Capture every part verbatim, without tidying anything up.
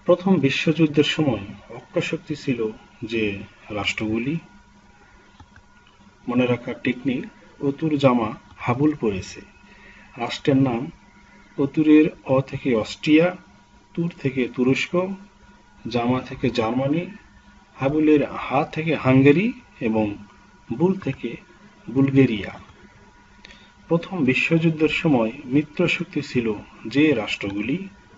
প্রথম বিশ্বযুদ্ধের সময় অক্ষশক্তি ছিল যে রাষ্ট্রগুলি। মনে রাখার টেকনিক, অতুর জামা হাবুল পরেছে। রাষ্ট্রের নাম: অতুরের অ থেকে অস্ট্রিয়া, তুর থেকে তুরস্ক, জামা থেকে জার্মানি, হাবুলের হা থেকে হাঙ্গেরি এবং বুল থেকে বুলগেরিয়া। প্রথম বিশ্বযুদ্ধের সময় মিত্রশক্তি ছিল যে রাষ্ট্রগুলি।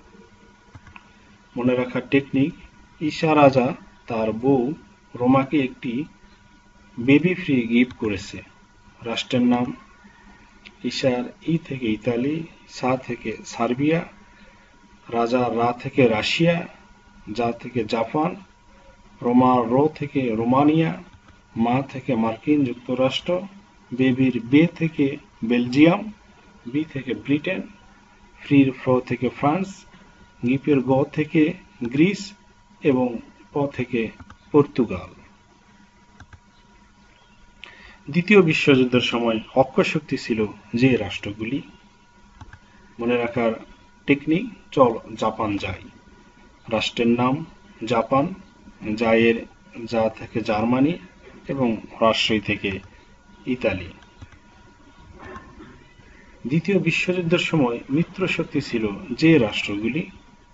মনে রাখার টেকনিক, ঈশা রাজা তার বউ রোমাকে একটি বেবি ফ্রি গিফট করেছে। রাষ্ট্রের নাম: ঈশার ই থেকে ইতালি, সা থেকে সার্বিয়া, রাজা রা থেকে রাশিয়া, যা থেকে জাপান, রোমার রো থেকে রোমানিয়া, মা থেকে মার্কিন যুক্তরাষ্ট্র, বেবির বে থেকে বেলজিয়াম, বি থেকে ব্রিটেন, ফ্রির ফ্র থেকে ফ্রান্স, গিফের গ থেকে গ্রিস এবং প থেকে পর্তুগাল। দ্বিতীয় বিশ্বযুদ্ধের সময় অক্ষশক্তি ছিল যে রাষ্ট্রগুলি। মনে রাখার টেকনিক, চল জাপান যাই। রাষ্ট্রের নাম: জাপান, জায়ের যা থেকে জার্মানি এবং রাজশাহী থেকে ইতালি। দ্বিতীয় বিশ্বযুদ্ধের সময় মিত্রশক্তি ছিল যে রাষ্ট্রগুলি।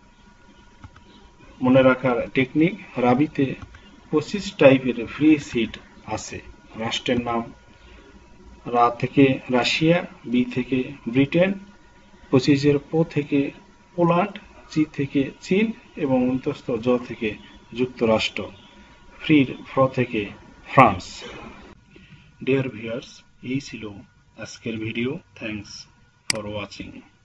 মনে রাখার টেকনিক, রাবিতে পঁচিশ টাইপের ফ্রি সিট আছে। রাষ্ট্রের নাম: রা থেকে রাশিয়া, বি থেকে ব্রিটেন, পঁচিশের প থেকে পোল্যান্ড, চি থেকে চীন এবং অন্তস্থ জ থেকে যুক্তরাষ্ট্র, ফ্রির ফ্র থেকে ফ্রান্স। ডিয়ার ভিউয়ার্স, এই ছিল আজকের ভিডিও। Thanks for watching.